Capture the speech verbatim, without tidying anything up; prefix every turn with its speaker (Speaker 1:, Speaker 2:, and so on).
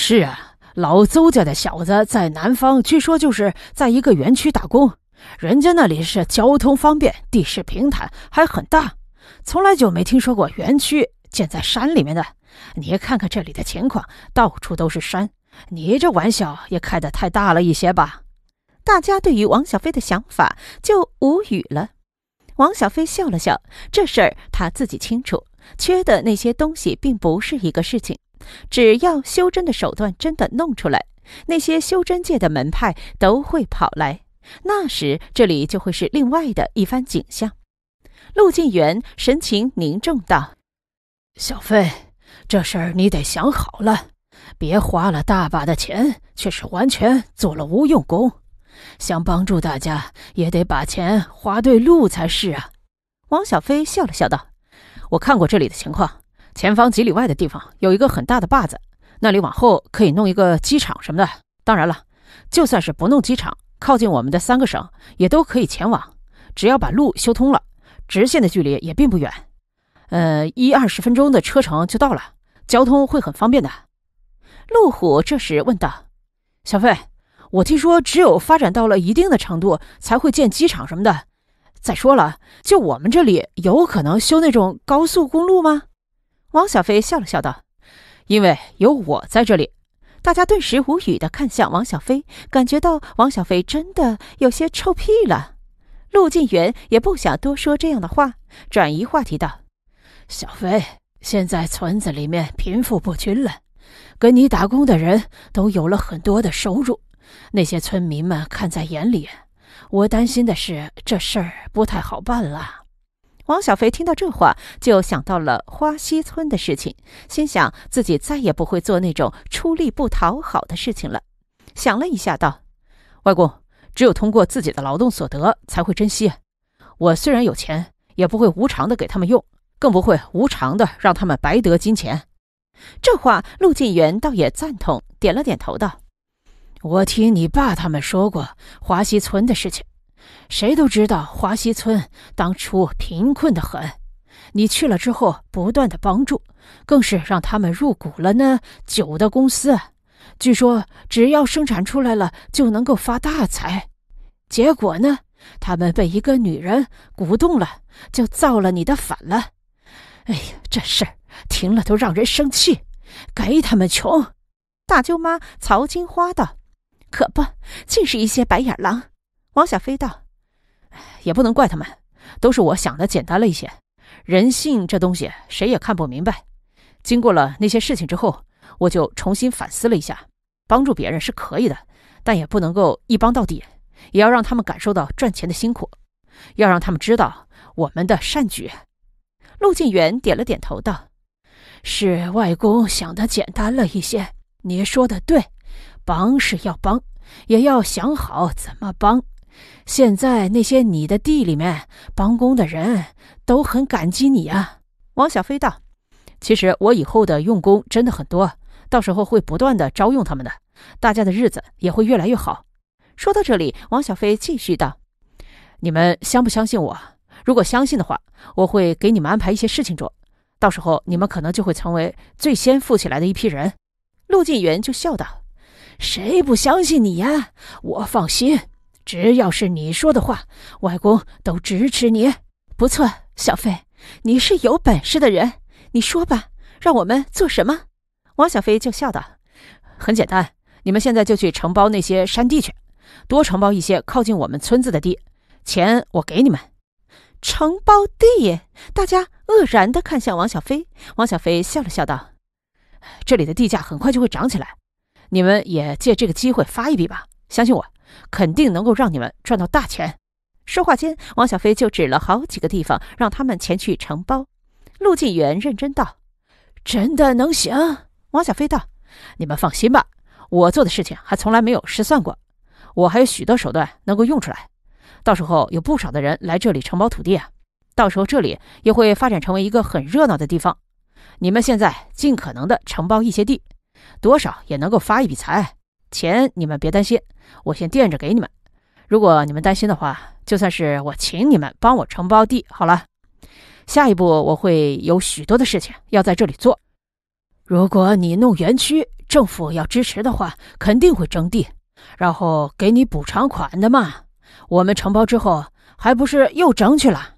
Speaker 1: 是啊，老邹家的小子在南方据说就是在一个园区打工，人家那里是交通方便，地势平坦，还很大，从来就没听说过园区建在山里面的。你看看这里的情况，到处都是山，你这玩笑也开得太大了一些吧。
Speaker 2: 大家对于王小飞的想法就无语了。王小飞笑了笑，这事儿他自己清楚，缺的那些东西并不是一个事情，只要修真的手段真的弄出来，那些修真界的门派都会跑来，那时这里就会是另外的一番景象。陆晋元神情凝重道：
Speaker 1: 小飞，这事儿你得想好了，别花了大把的钱，却是完全做了无用功。想帮助大家，也得把钱花对路才是啊。
Speaker 2: 王小飞笑了笑道：
Speaker 1: 我看过这里的情况，前方几里外的地方有一个很大的坝子，那里往后可以弄一个机场什么的。当然了，就算是不弄机场，靠近我们的三个省也都可以前往，只要把路修通了，直线的距离也并不远，呃，一二十分钟的车程就到了，交通会很方便的。
Speaker 2: 陆虎这时问道：
Speaker 1: 小飞，我听说只有发展到了一定的程度才会建机场什么的，再说了，就我们这里有可能修那种高速公路吗？
Speaker 2: 王小飞笑了笑道：
Speaker 1: 因为有我在这里。
Speaker 2: 大家顿时无语地看向王小飞，感觉到王小飞真的有些臭屁了。陆晋元也不想多说这样的话，转移话题道：
Speaker 1: 小飞，现在村子里面贫富不均了，跟你打工的人都有了很多的收入，那些村民们看在眼里，我担心的是这事儿不太好办了。
Speaker 2: 王小飞听到这话，就想到了花溪村的事情，心想自己再也不会做那种出力不讨好的事情了。想了一下道：
Speaker 1: 外公，只有通过自己的劳动所得才会珍惜，我虽然有钱，也不会无偿的给他们用，更不会无偿的让他们白得金钱。
Speaker 2: 这话陆晋元倒也赞同，点了点头道：
Speaker 1: 我听你爸他们说过花溪村的事情，谁都知道花溪村当初贫困得很，你去了之后不断的帮助，更是让他们入股了那酒的公司，据说只要生产出来了就能够发大财。结果呢，他们被一个女人鼓动了，就造了你的反了。哎呀，这事儿听了都让人生气，该他们穷。
Speaker 2: 大舅妈曹金花道：可不，尽是一些白眼狼。王小飞道：
Speaker 1: 也不能怪他们，都是我想的简单了一些，人性这东西谁也看不明白。经过了那些事情之后，我就重新反思了一下，帮助别人是可以的，但也不能够一帮到底，也要让他们感受到赚钱的辛苦，要让他们知道我们的善举。
Speaker 2: 陆晋元点了点头道：
Speaker 1: 是外公想的简单了一些，你说的对，帮是要帮，也要想好怎么帮。现在那些你的地里面帮工的人都很感激你啊。
Speaker 2: 王小飞道：
Speaker 1: 其实我以后的用工真的很多，到时候会不断的招用他们的，大家的日子也会越来越好。
Speaker 2: 说到这里，王小飞继续道：
Speaker 1: 你们相不相信我？如果相信的话，我会给你们安排一些事情做，到时候你们可能就会成为最先富起来的一批人。
Speaker 2: 陆晋元就笑道：
Speaker 1: 谁不相信你呀？我放心，只要是你说的话，外公都支持你。
Speaker 2: 不错，小飞，你是有本事的人，你说吧，让我们做什么？
Speaker 1: 王小飞就笑道：很简单，你们现在就去承包那些山地去，多承包一些靠近我们村子的地，钱我给你们。
Speaker 2: 承包地？大家愕然地看向王小飞。王小飞笑了笑道：
Speaker 1: 这里的地价很快就会涨起来，你们也借这个机会发一笔吧，相信我，肯定能够让你们赚到大钱。
Speaker 2: 说话间，王小飞就指了好几个地方，让他们前去承包。陆晋元认真道：
Speaker 1: 真的能行？
Speaker 2: 王小飞道：
Speaker 1: 你们放心吧，我做的事情还从来没有失算过，我还有许多手段能够用出来。到时候有不少的人来这里承包土地啊，到时候这里也会发展成为一个很热闹的地方。你们现在尽可能的承包一些地，多少也能够发一笔财，钱你们别担心，我先垫着给你们。如果你们担心的话，就算是我请你们帮我承包地好了。下一步我会有许多的事情要在这里做。 如果你弄园区，政府要支持的话，肯定会征地，然后给你补偿款的嘛。我们承包之后，还不是又争去了？